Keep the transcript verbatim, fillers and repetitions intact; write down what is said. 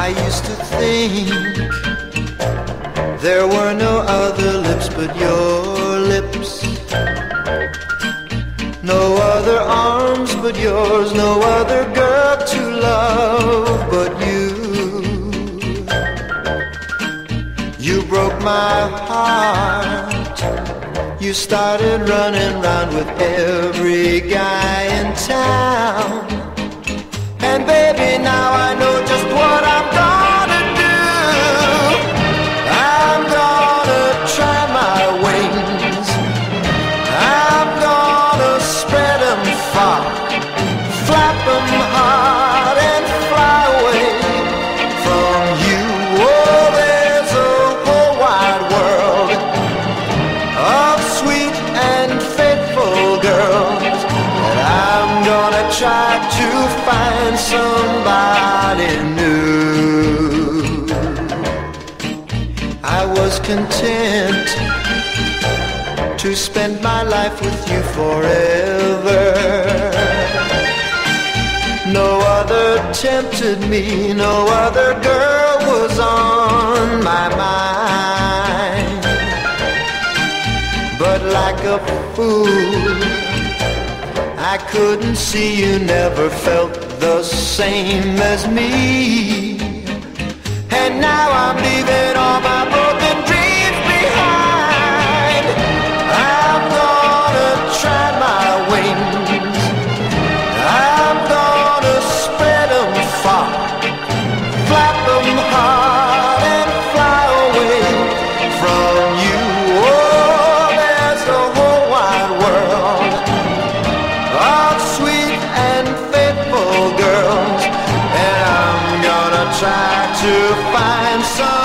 I used to think there were no other lips but your lips, no other arms but yours, no other girl to love but you. You broke my heart. You started running round with every guy in town. And baby, now I know just what I'm gonna do. I'm gonna try my wings. I'm gonna spread them far, flap them hard and fly away from you. Oh, there's a whole wide world of sweet and faithful girls that I'm gonna try to find somebody new. I was content to spend my life with you forever. No other tempted me, no other girl was on my mind. But like a fool, I couldn't see you never felt the same as me. And now I'm leaving all my broken dreams behind. I'm gonna try my wings. I'm gonna spread them far, flap them hard and fly away from you. Oh, there's a whole wide world of sweet and faithful girls, and I'm gonna try to find some